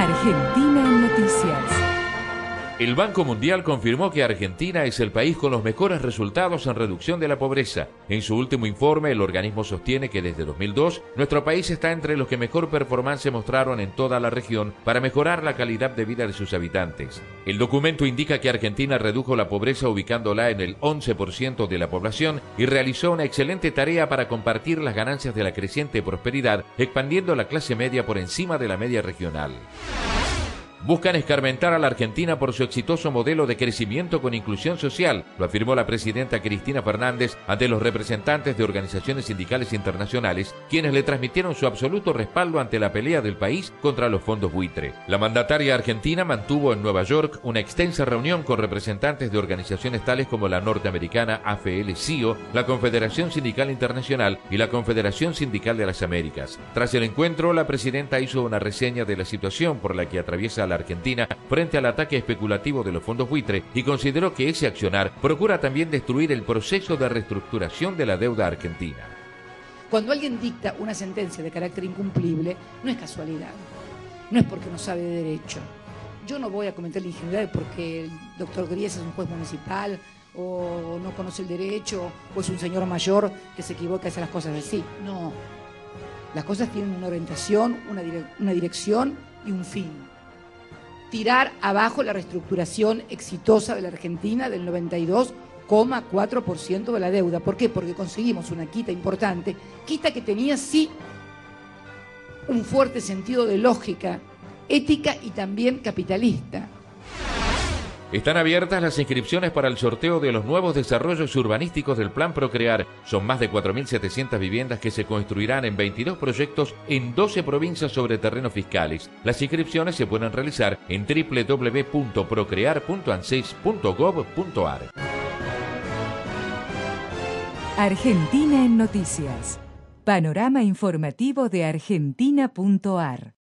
Argentina en Noticias. El Banco Mundial confirmó que Argentina es el país con los mejores resultados en reducción de la pobreza. En su último informe, el organismo sostiene que desde 2002, nuestro país está entre los que mejor performance mostraron en toda la región para mejorar la calidad de vida de sus habitantes. El documento indica que Argentina redujo la pobreza ubicándola en el 11% de la población y realizó una excelente tarea para compartir las ganancias de la creciente prosperidad, expandiendo la clase media por encima de la media regional. Buscan escarmentar a la Argentina por su exitoso modelo de crecimiento con inclusión social, lo afirmó la presidenta Cristina Fernández ante los representantes de organizaciones sindicales internacionales, quienes le transmitieron su absoluto respaldo ante la pelea del país contra los fondos buitre. La mandataria argentina mantuvo en Nueva York una extensa reunión con representantes de organizaciones tales como la norteamericana AFL-CIO, la Confederación Sindical Internacional y la Confederación Sindical de las Américas. Tras el encuentro, la presidenta hizo una reseña de la situación por la que atraviesa la Argentina frente al ataque especulativo de los fondos buitre y consideró que ese accionar procura también destruir el proceso de reestructuración de la deuda argentina. Cuando alguien dicta una sentencia de carácter incumplible, no es casualidad, no es porque no sabe de derecho. Yo no voy a cometer la ingenuidad porque el doctor Gries es un juez municipal o no conoce el derecho o es un señor mayor que se equivoca y hace las cosas así. No, las cosas tienen una orientación, una dirección y un fin. Tirar abajo la reestructuración exitosa de la Argentina del 92,4% de la deuda. ¿Por qué? Porque conseguimos una quita importante, quita que tenía sí un fuerte sentido de lógica, ética y también capitalista. Están abiertas las inscripciones para el sorteo de los nuevos desarrollos urbanísticos del Plan Procrear. Son más de 4.700 viviendas que se construirán en 22 proyectos en 12 provincias sobre terrenos fiscales. Las inscripciones se pueden realizar en www.procrear.anses.gov.ar. Argentina en Noticias. Panorama informativo de argentina.ar.